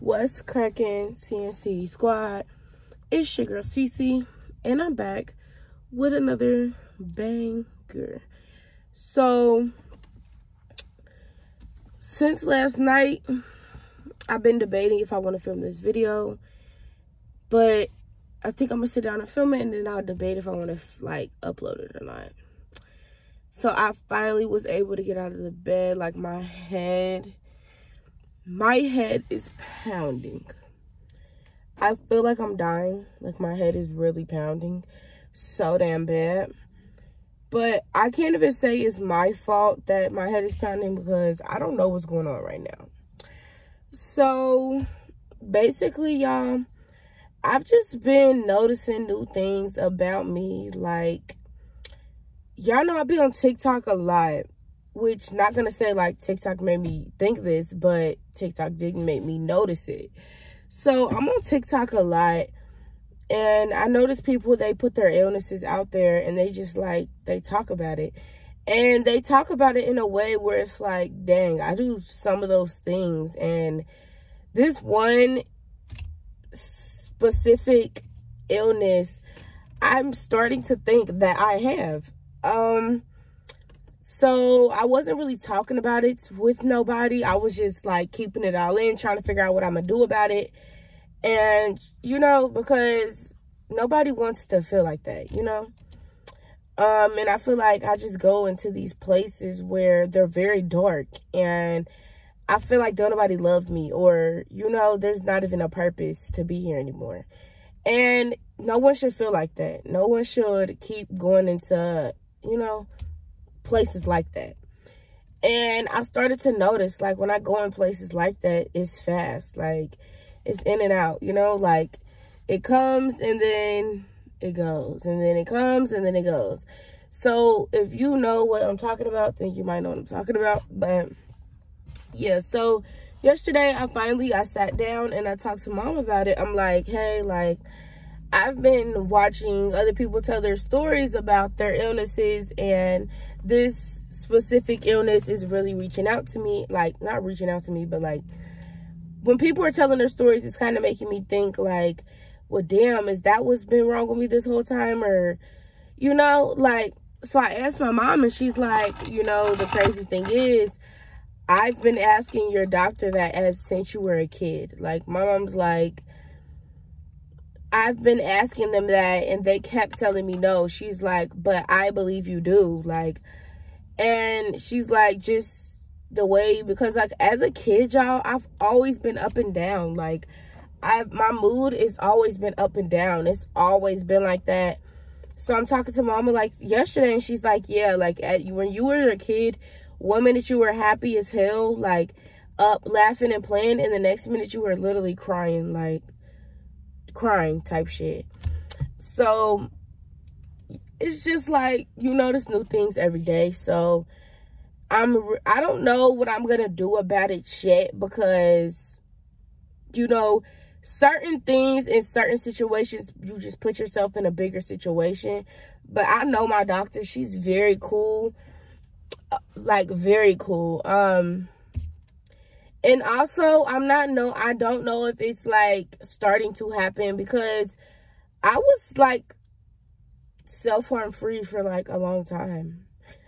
What's cracking, CNC squad? It's your girl Cece, and I'm back with another banger. So since last night, I've been debating if I want to film this video, but I think I'm gonna sit down and film it, and then I'll debate if I want to like upload it or not. So I finally was able to get out of the bed. Like my head is pounding. I feel like I'm dying. Like my head is really pounding so damn bad. But I can't even say it's my fault that my head is pounding because I don't know what's going on right now. So basically, y'all, I've just been noticing new things about me. Like, y'all know I be on TikTok a lot. Which, not gonna say like TikTok made me think this, but TikTok didn't make me notice it. So I'm on TikTok a lot, and I notice people, they put their illnesses out there and they just like, they talk about it. And they talk about it in a way where it's like, dang, I do some of those things. And this one specific illness, I'm starting to think that I have. So I wasn't really talking about it with nobody. I was just like keeping it all in, trying to figure out what I'm gonna do about it. And, you know, because nobody wants to feel like that, you know? And I feel like I just go into these places where they're very dark, and I feel like don't nobody love me, or, you know, there's not even a purpose to be here anymore. And no one should feel like that. No one should keep going into, you know, places like that. And I started to notice, like, when I go in places like that, it's fast. Like, it's in and out, you know? Like, it comes and then it goes, and then it comes and then it goes. So if you know what I'm talking about, then you might know what I'm talking about. But yeah, so yesterday I sat down and I talked to mom about it. I'm like, hey, like, I've been watching other people tell their stories about their illnesses, and this specific illness is really reaching out to me. Like, not reaching out to me, but like, when people are telling their stories, it's kind of making me think like, well, damn, is that what's been wrong with me this whole time? Or, you know, like, so I asked my mom, and she's like, you know, the crazy thing is, I've been asking your doctor that since you were a kid. Like, my mom's like, I've been asking them that, and they kept telling me no. She's like, but I believe you do. Like, and she's like, just the way, because like as a kid, y'all, I've always been up and down. Like, my mood has always been up and down. It's always been like that. So I'm talking to mama like yesterday, and she's like, yeah, like when you were a kid, 1 minute you were happy as hell, like up laughing and playing, and the next minute you were literally crying, like crying type shit. So it's just like, you notice new things every day. So I don't know what I'm gonna do about it yet, because, you know, certain things in certain situations, you just put yourself in a bigger situation. But I know my doctor, she's very cool, like very cool. And also, I don't know if it's like starting to happen, because I was like self-harm free for like a long time.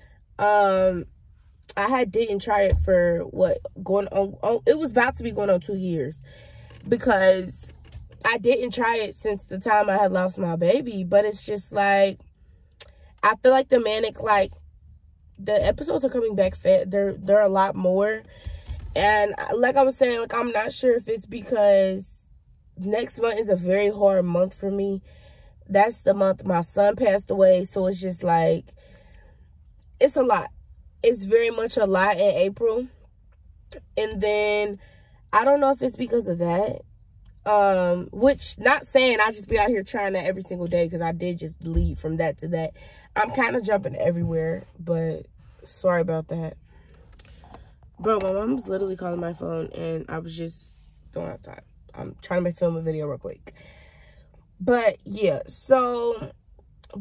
I didn't try it for what, going on, it was about to be going on 2 years, because I didn't try it since the time I had lost my baby. But it's just like, I feel like the manic, like, the episodes are coming back fat. They're a lot more. And like I was saying, like, I'm not sure if it's because next month is a very hard month for me. That's the month my son passed away. So it's just like, it's a lot. It's very much a lot in April. And then I don't know if it's because of that. Which, not saying I just be out here trying that every single day, because I did just lead from that to that. I'm kind of jumping everywhere, but sorry about that. Bro, my mom's literally calling my phone, and I was just, don't have time. I'm trying to film a video real quick. But yeah, so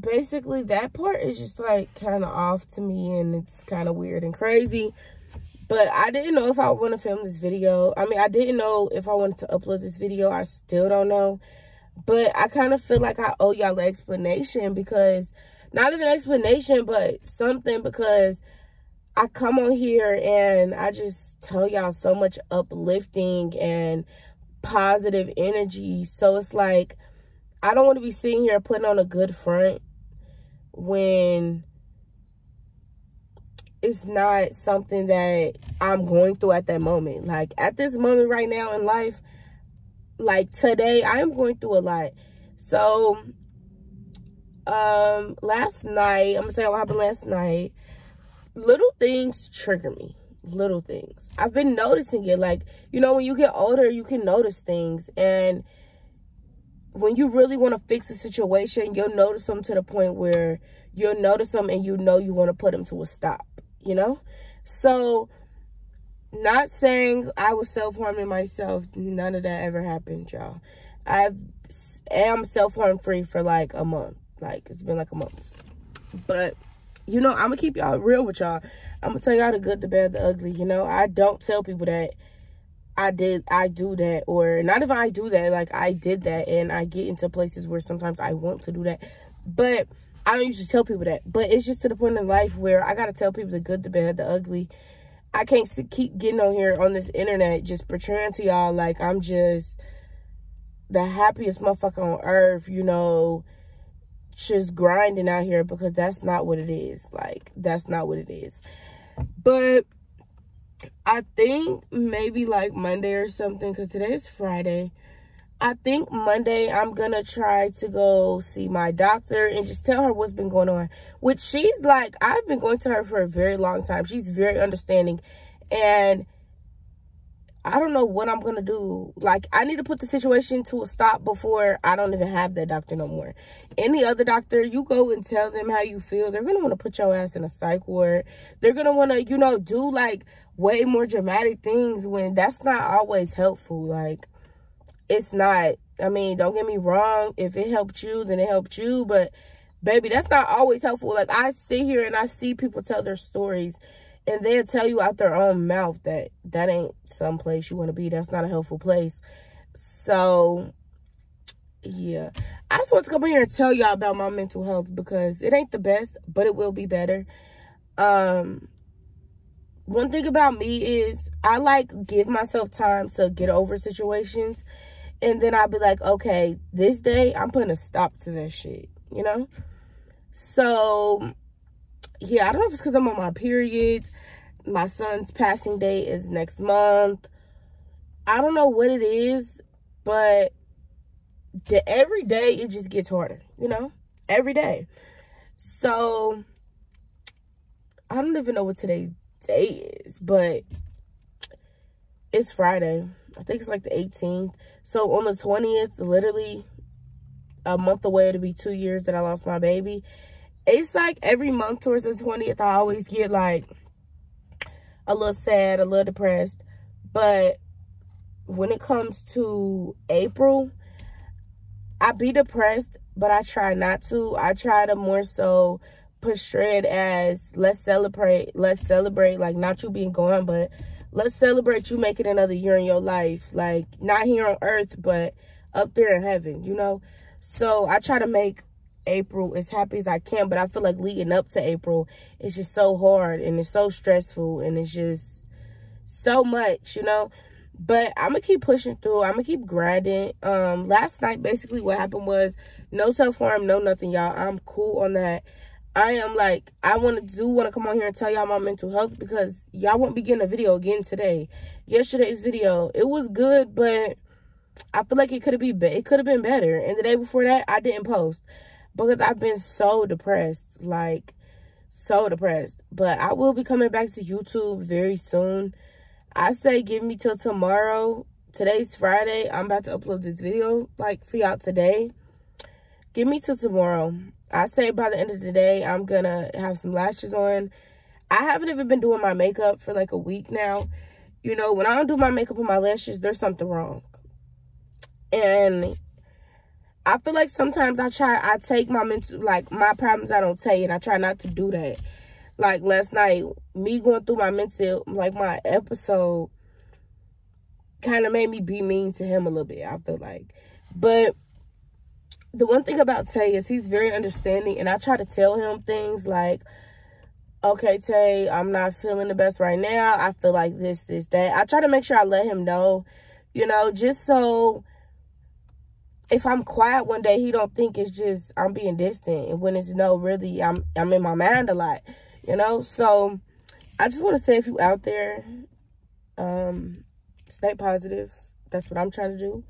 basically that part is just like kind of off to me, and it's kind of weird and crazy. But I didn't know if I want to film this video. I mean, I didn't know if I wanted to upload this video. I still don't know. But I kind of feel like I owe y'all an explanation, because, not even an explanation, but something, because I come on here and I just tell y'all so much uplifting and positive energy. So it's like, I don't want to be sitting here putting on a good front when it's not something that I'm going through at that moment. Like, at this moment right now in life, like today, I am going through a lot. So, last night, I'm gonna say what happened last night. Little things trigger me. Little things. I've been noticing it. Like, you know, when you get older, you can notice things. And when you really want to fix a situation, you'll notice them to the point where you'll notice them and you know you want to put them to a stop, you know? So, not saying I was self-harming myself. None of that ever happened, y'all. I am self-harm free for like a month. Like, it's been like a month. But, you know, I'm going to keep y'all real with y'all. I'm going to tell y'all the good, the bad, the ugly, you know? I don't tell people that I do that. Or not if I do that, like I did that. And I get into places where sometimes I want to do that. But I don't usually tell people that. But it's just to the point in life where I got to tell people the good, the bad, the ugly. I can't keep getting on here on this internet just portraying to y'all like I'm just the happiest motherfucker on earth, you know, just grinding out here, because that's not what it is. Like, that's not what it is. But I think maybe like Monday or something, because today is Friday. I think Monday I'm going to try to go see my doctor and just tell her what's been going on. Which she's like, I've been going to her for a very long time. She's very understanding. And I don't know what I'm going to do. Like, I need to put the situation to a stop before I don't even have that doctor no more. Any other doctor, you go and tell them how you feel, they're going to want to put your ass in a psych ward. They're going to want to, you know, do like way more dramatic things when that's not always helpful. Like, it's not. I mean, don't get me wrong. If it helped you, then it helped you. But, baby, that's not always helpful. Like, I sit here and I see people tell their stories, and they'll tell you out their own mouth that that ain't some place you want to be. That's not a helpful place. So, yeah. I just want to come here and tell y'all about my mental health, because it ain't the best, but it will be better. One thing about me is I like give myself time to get over situations. And then I'll be like, okay, this day I'm putting a stop to that shit, you know? So, yeah, I don't know if it's because I'm on my period. My son's passing date is next month. I don't know what it is, but every day it just gets harder, you know? Every day. So, I don't even know what today's day is, but it's Friday. I think it's like the 18th. So on the 20th, literally a month away, it'll be 2 years that I lost my baby. It's like every month towards the 20th, I always get like a little sad, a little depressed. But when it comes to April, I be depressed, but I try not to. I try to more so portray it as let's celebrate, like not you being gone, but let's celebrate you making another year in your life. Like, not here on earth, but up there in heaven, you know? So, I try to make April as happy as I can, but I feel like leading up to April, it's just so hard, and it's so stressful, and it's just so much, you know? But I'm going to keep pushing through. I'm going to keep grinding. Last night, basically, what happened was no self-harm, no nothing, y'all. I'm cool on that. I am like, I want to come on here and tell y'all my mental health, because y'all won't be getting a video again today. Yesterday's video, it was good, but I feel like it could have been better. And the day before that, I didn't post because I've been so depressed, like so depressed. But I will be coming back to YouTube very soon. I say give me till tomorrow. Today's Friday. I'm about to upload this video like for y'all today. Give me till tomorrow. I say by the end of the day, I'm going to have some lashes on. I haven't even been doing my makeup for like a week now. You know, when I don't do my makeup and my lashes, there's something wrong. And I feel like sometimes I take my mental, like my problems I don't take, and I try not to do that. like last night, me going through my mental, like my episode kind of made me be mean to him a little bit, I feel like. But the one thing about Tay is he's very understanding, and I try to tell him things like, okay, Tay, I'm not feeling the best right now. I feel like this, that. I try to make sure I let him know, you know, just so if I'm quiet one day, he don't think it's just I'm being distant. And when it's no, really, I'm in my mind a lot, you know. So I just want to say, if you out there, stay positive. That's what I'm trying to do.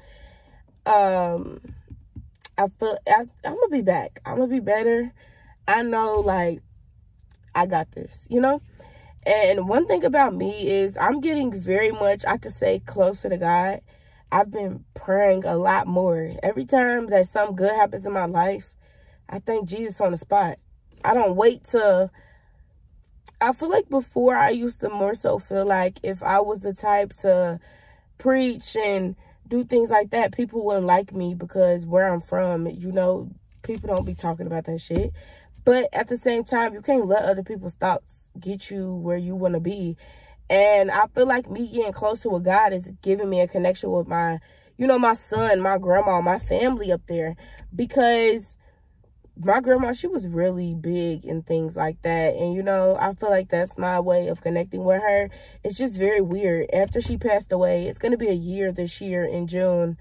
I feel I'm gonna be back. I'm gonna be better. I know, like, I got this, you know. And one thing about me is I'm getting very much, I could say, closer to God. I've been praying a lot more. Every time that something good happens in my life, I thank Jesus on the spot. I don't wait to... I feel like before I used to more so feel like if I was the type to preach and do things like that, people wouldn't like me because where I'm from, you know, people don't be talking about that shit. But at the same time, you can't let other people's thoughts get you where you want to be. And I feel like me getting closer with God is giving me a connection with my, you know, my son, my grandma, my family up there. Because my grandma, she was really big in things like that. And, you know, I feel like that's my way of connecting with her. It's just very weird. After she passed away, it's going to be a year this year in June.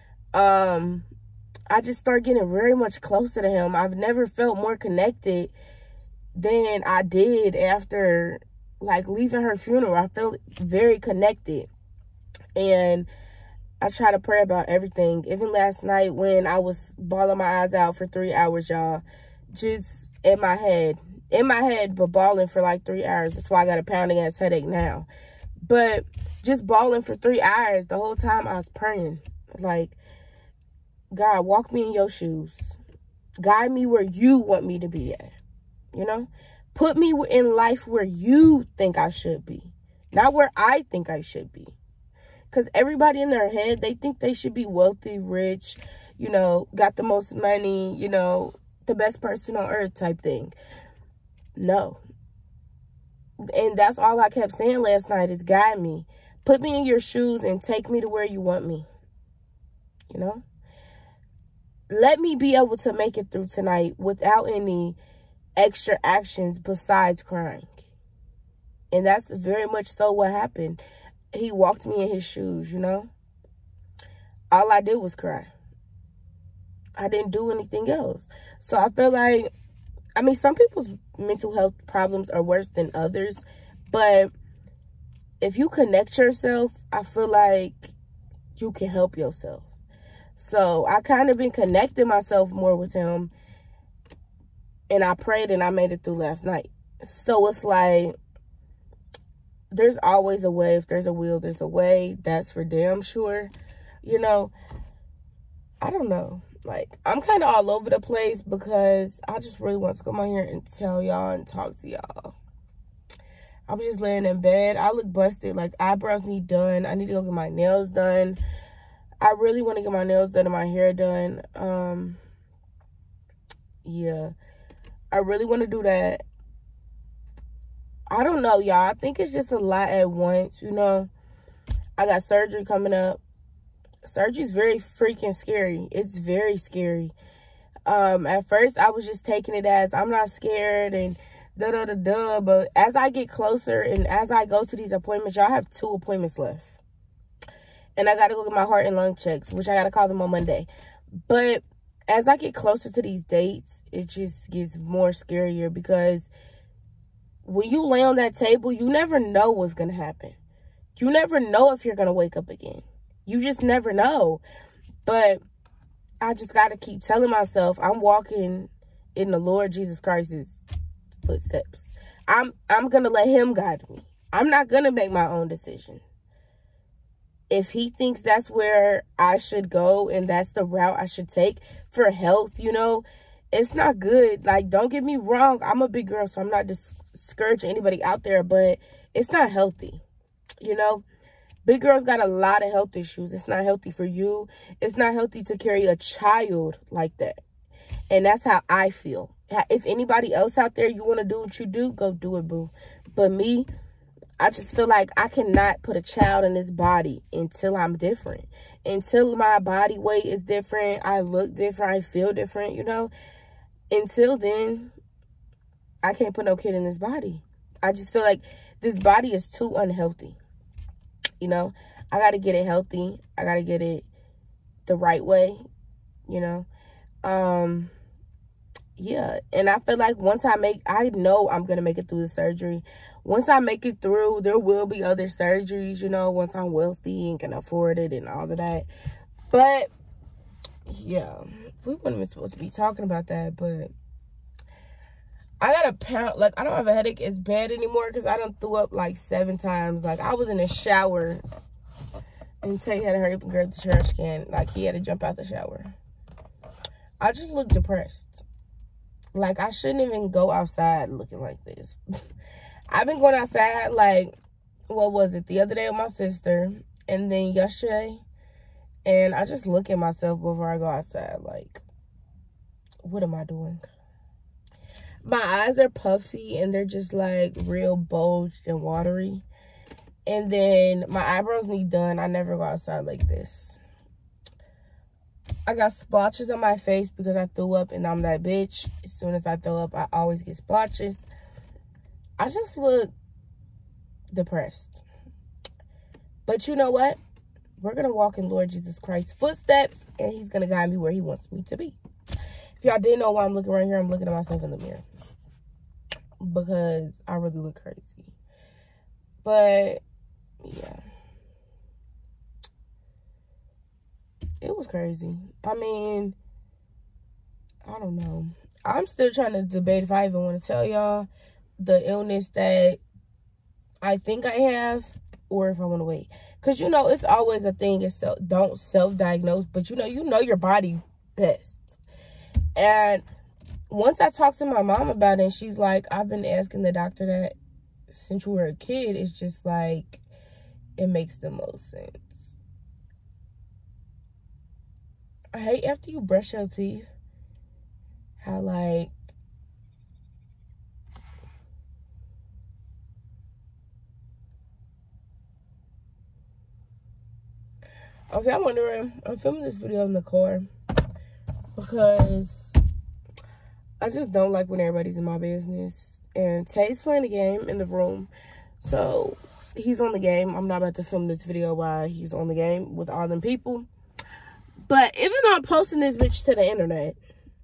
I just started getting very much closer to him. I've never felt more connected than I did after, like, leaving her funeral. I felt very connected. And I try to pray about everything. Even last night when I was bawling my eyes out for 3 hours, y'all. Just in my head, but bawling for like 3 hours. That's why I got a pounding ass headache now. But just bawling for 3 hours, the whole time I was praying. Like, God, walk me in your shoes. Guide me where you want me to be at. You know? Put me in life where you think I should be. Not where I think I should be. Because everybody in their head, they think they should be wealthy, rich, you know, got the most money, you know, the best person on earth type thing. No. And that's all I kept saying last night is guide me. Put me in your shoes and take me to where you want me. You know? Let me be able to make it through tonight without any extra actions besides crying. And that's very much so what happened. He walked me in his shoes, you know. All I did was cry. I didn't do anything else. So I feel like, I mean, some people's mental health problems are worse than others. But if you connect yourself, I feel like you can help yourself. So I kind of been connecting myself more with him. And I prayed and I made it through last night. So it's like, there's always a way. If there's a will, there's a way. That's for damn sure. You know, I don't know. Like, I'm kind of all over the place because I just really want to come on here and tell y'all and talk to y'all. I was just laying in bed. I look busted. Like, eyebrows need done. I need to go get my nails done. I really want to get my nails done and my hair done. Yeah. I really want to do that. I don't know, y'all. I think it's just a lot at once, you know. I got surgery coming up. Surgery is very freaking scary. It's very scary. At first, I was just taking it as I'm not scared and da-da-da-da. But as I get closer and as I go to these appointments, y'all, have 2 appointments left. And I got to go get my heart and lung checks, which I got to call them on Monday. But as I get closer to these dates, it just gets more scarier because when you lay on that table, you never know what's going to happen. You never know if you're going to wake up again. You just never know. But I just got to keep telling myself I'm walking in the Lord Jesus Christ's footsteps. I'm going to let him guide me. I'm not going to make my own decision. If he thinks that's where I should go and that's the route I should take for health, you know, it's not good. Like, don't get me wrong. I'm a big girl, so I'm not discouraging anybody out there, but it's not healthy, you know. Big girls got a lot of health issues. It's not healthy for you. It's not healthy to carry a child like that. And that's how I feel. If anybody else out there, you want to do what you do, go do it, boo. But me, I just feel like I cannot put a child in this body until I'm different. Until my body weight is different, I look different, I feel different, you know. Until then, I can't put no kid in this body. I just feel like this body is too unhealthy. You know, I got to get it healthy. I got to get it the right way, you know. Yeah, and I feel like once I know I'm going to make it through the surgery. Once I make it through, there will be other surgeries, you know, once I'm wealthy and can afford it and all of that. But, yeah, we weren't even supposed to be talking about that, but I got a pound, like, I don't have a headache as bad anymore because I done threw up like 7 times. Like, I was in the shower and Tay had to hurry up and grab the trash can. Like, he had to jump out the shower. I just look depressed. Like, I shouldn't even go outside looking like this. I've been going outside, like, what was it? The other day with my sister. And then yesterday. And I just look at myself before I go outside. Like, what am I doing? My eyes are puffy. And they're just, like, real bulged and watery. And then my eyebrows need done. I never go outside like this. I got splotches on my face because I threw up and I'm that bitch. As soon as I throw up, I always get splotches. I just look depressed. But you know what? We're going to walk in Lord Jesus Christ's footsteps and he's going to guide me where he wants me to be. If y'all didn't know why I'm looking right here, I'm looking at myself in the mirror. Because I really look crazy. But, yeah. It was crazy. I mean, I don't know. I'm still trying to debate if I even want to tell y'all the illness that I think I have or if I want to wait. Because, you know, it's always a thing. It's don't self-diagnose. But, you know your body best. And once I talked to my mom about it, she's like, I've been asking the doctor that since you were a kid. It's just like, it makes the most sense. I hate after you brush your teeth, how like, if y'all wondering, I'm filming this video in the car because I just don't like when everybody's in my business. And Tay's playing a game in the room, so he's on the game. I'm not about to film this video while he's on the game with all them people. But even though I'm posting this bitch to the internet,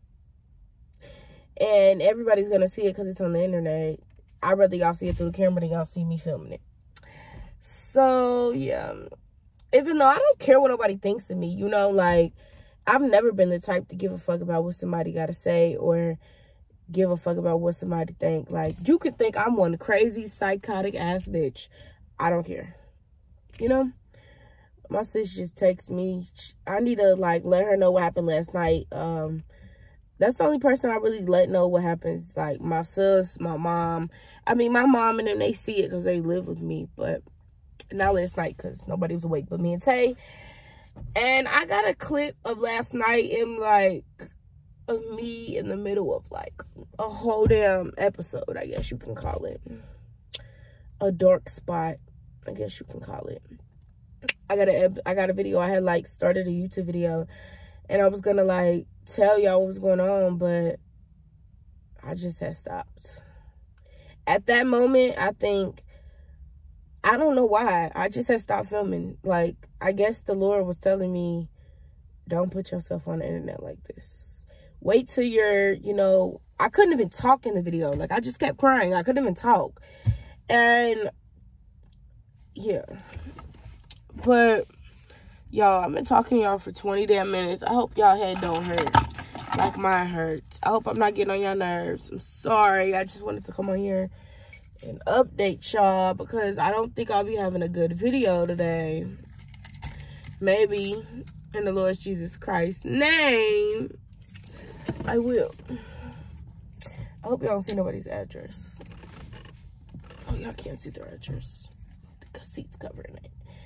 and everybody's going to see it because it's on the internet, I'd rather y'all see it through the camera than y'all see me filming it. So, yeah. Even though I don't care what nobody thinks of me, you know, like, I've never been the type to give a fuck about what somebody got to say or give a fuck about what somebody think. Like, you could think I'm one crazy, psychotic ass bitch. I don't care. You know? My sis just texts me. I need to, like, let her know what happened last night. That's the only person I really let know what happens. Like, my sis, my mom. I mean, my mom and them, they see it because they live with me. But not last night because nobody was awake but me and Tay. And I got a clip of last night in, like, of me in the middle of, like, a whole damn episode, I guess you can call it. A dark spot, I guess you can call it. I got a video. I had like started a YouTube video and I was gonna like tell y'all what was going on, but I just had stopped. At that moment, I don't know why. I just had stopped filming. Like, I guess the Lord was telling me, don't put yourself on the internet like this. Wait till you're, you know, I couldn't even talk in the video. Like, I just kept crying. I couldn't even talk. And yeah. But y'all, I've been talking to y'all for 20 damn minutes. I hope y'all head don't hurt like mine hurts. I hope I'm not getting on y'all nerves. I'm sorry. I just wanted to come on here and update y'all because I don't think I'll be having a good video today. Maybe in the Lord Jesus Christ's name, I will. I hope y'all don't see nobody's address. Oh, y'all can't see their address. The seat's covering it.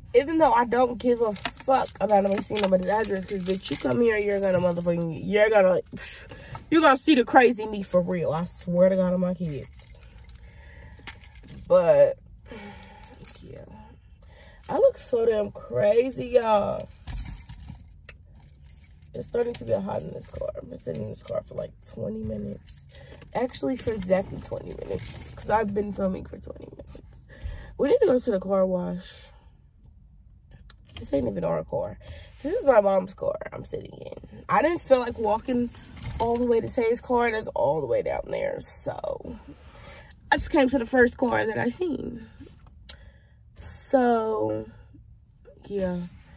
even though I don't give a fuck about nobody seeing nobody's address, because bitch, you come here, you're gonna see the crazy me for real. I swear to God on my kids. But yeah, I look so damn crazy, y'all. It's starting to get hot in this car. I've been sitting in this car for like 20 minutes. Actually, for exactly 20 minutes, because I've been filming for 20 minutes. We need to go to the car wash. This ain't even our car. This is my mom's car I'm sitting in. I didn't feel like walking all the way to Tay's car. That's all the way down there. So, I just came to the first car that I seen. So, yeah.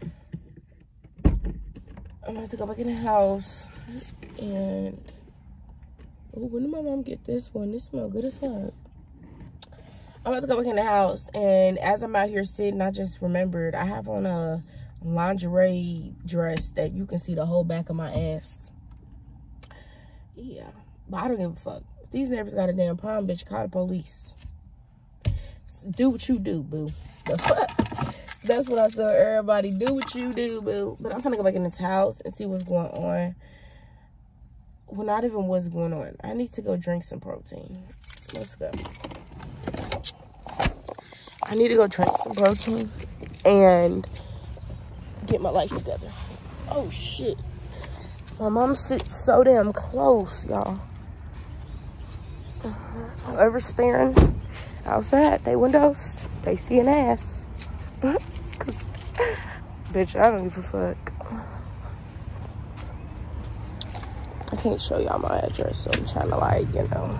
I'm about to go back in the house. And, oh, when did my mom get this one? This smells good as fuck. I'm about to go back in the house, and as I'm out here sitting, I just remembered I have on a lingerie dress that you can see the whole back of my ass. Yeah, but I don't give a fuck. If these neighbors got a damn problem, bitch, call the police. Do what you do, boo. The fuck? That's what I tell everybody. Do what you do, boo. But I'm gonna go back in this house and see what's going on. Well, not even what's going on. I need to go drink some protein. Let's go. I need to go drink some protein and get my life together. Oh, shit. My mom sits so damn close, y'all. Whoever's staring outside they windows, they see an ass. Cause, bitch, I don't give a fuck. I can't show y'all my address, so I'm trying to, like, you know.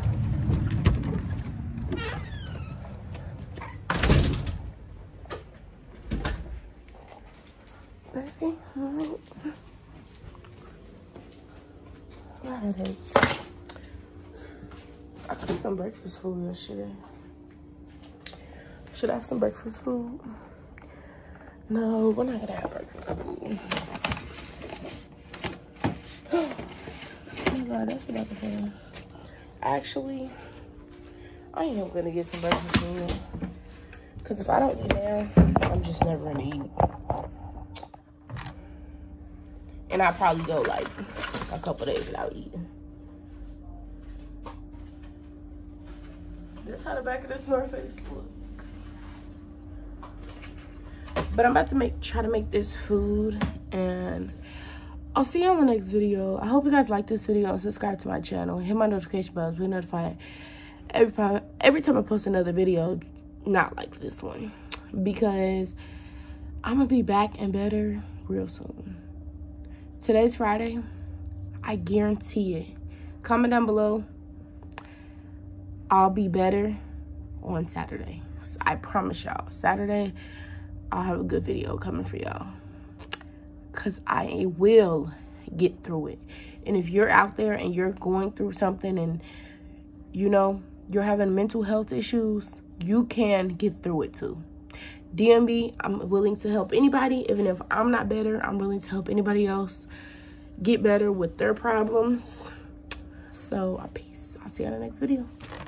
Baby, alright. My head hurts. I cooked some breakfast food yesterday. Should I have some breakfast food? No, we're not gonna have breakfast food. Oh my God, that's what I can say. Actually, I am gonna get some breakfast food. Cause if I don't eat now, I'm just never gonna eat. And I'll probably go like a couple days without eating. This is how the back of this North Face look. But I'm about to try to make this food, and I'll see you on the next video. I hope you guys like this video. Subscribe to my channel. Hit my notification bell to be notified every time I post another video, not like this one. Because I'm gonna be back and better real soon. Today's Friday. I guarantee it. Comment down below. I'll be better on Saturday. I promise y'all. Saturday, I'll have a good video coming for y'all. Because I will get through it. And if you're out there and you're going through something and, you know, you're having mental health issues, you can get through it too. DM me. I'm willing to help anybody. Even if I'm not better, I'm willing to help anybody else get better with their problems. So, peace. I'll see you on the next video.